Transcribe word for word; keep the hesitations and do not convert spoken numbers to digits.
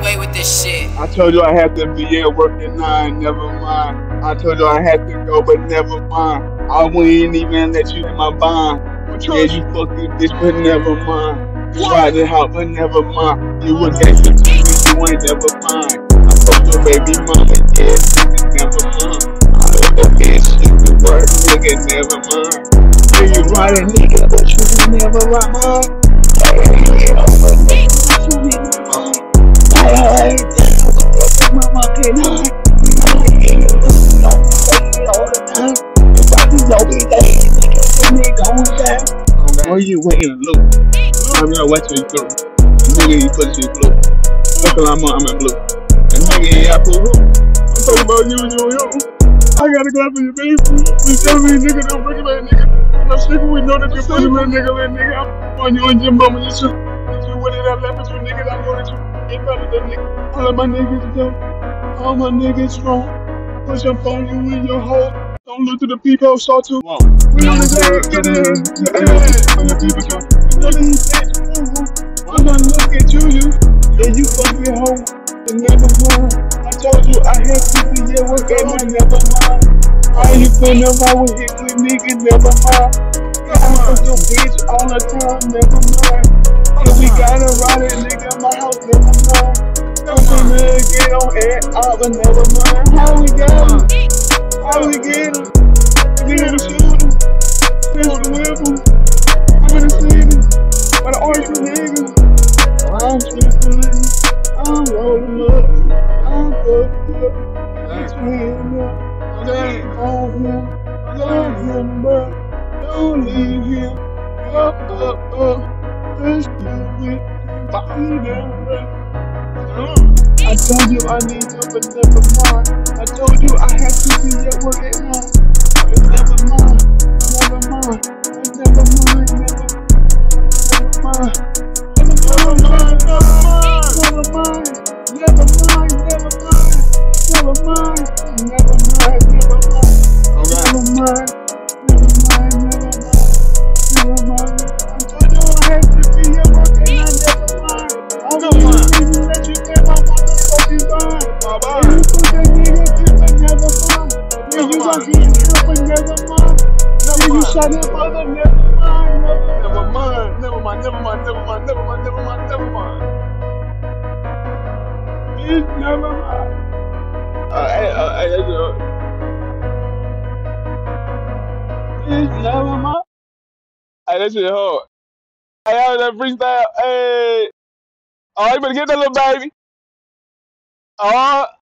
away with this shit. I told you I had to be at work at nine, never mind. I told you I had to go, but never mind. I wouldn't even let you in my bond. Yeah, you fucked this bitch, but never mind. Tried to help, but never mind. You were gangster to me, you ain't never mind. I fucked your baby mama, yeah, nigga, never mind. I love that bitch, she could work, nigga, never mind. Yeah, you right, nigga, but you never right, mine. Yeah, yeah, but nigga, but you never mind. I ain't that mama can't hide. I ain't you don't say it all the time. If I can know me, that nigga, then they gon' die. Oh, you waiting, look. I'm gonna watch you go. Nigga, you put you blue. Look, I'm on, I'm in blue. And nigga, yeah, I put who? I'm talking about you, you, you. I gotta go for your baby. You tell me, nigga, don't bring it back, nigga. I'm sick we know that you're funny, little nigga, little nigga. I'm on you and Jimbo, when you shoot. You what did I left with you, nigga? I know that you ain't better than nigga. All of my niggas go. All my niggas strong. Push up on you in your hole. Don't look to the people, saw too. Whoa. We on the day, get in. When the people come, you know that he said, I'm gonna look at you, you. Yeah, you fucking hoe. And never mind. I told you I had to be here work at my never mind. Why you feeling wrong with it, good nigga, never mind. I fuck your bitch all the time, never mind. Cause we gotta ride it, nigga, my house, never mind. I'm gonna get on air, I but never mind. How we got him? How we get him? Nigga, the shooter. Still the whipper. I'm in the city. By the arch of niggas. I'm tripping. I'm rolling up. I'm fucked up. I'm swinging up. I'm on him. Love him, but don't leave him. Up, up, up. Let's do it. Body down, bro. I told you I need you, but never mind. I told you I had to be at work at nine. But never mind, never mind, never mind, never, never mind. Never mind, never mind, never mind, never mind, never mind, never mind, never mind, never mind, never mind, never mind, never mind. I told you I had to be at work at nine, never mind. I don't even let you get my motherfucking mind. You put that nigga in, but never mind. Yeah, you got hit here, but never mind. Yeah, you shot that mother, never mind. Never mind, never mind, never mind, never mind, never mind, never mind, never mind. Bitch, never mind. Hey, hey, hey, bitch, never mind. Hey, that shit hard. Hey, I was that freestyle. Hey. Oh, you better get that little baby. Oh.